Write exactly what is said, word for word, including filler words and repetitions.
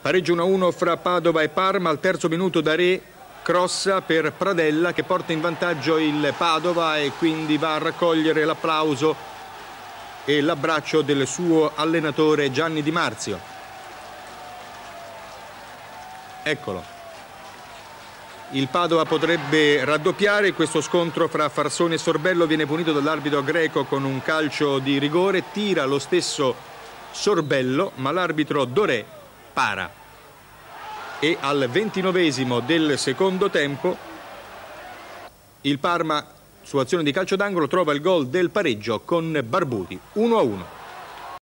Pareggio uno a uno fra Padova e Parma. Al terzo minuto Daré crossa per Pradella che porta in vantaggio il Padova e quindi va a raccogliere l'applauso e l'abbraccio del suo allenatore Gianni Di Marzio. Eccolo. Il Padova potrebbe raddoppiare. Questo scontro fra Farsoni e Sorbello viene punito dall'arbitro greco con un calcio di rigore. Tira lo stesso Sorbello, ma l'arbitro Doré para. E al ventinovesimo del secondo tempo il Parma, su azione di calcio d'angolo, trova il gol del pareggio con Barbuti. uno a uno.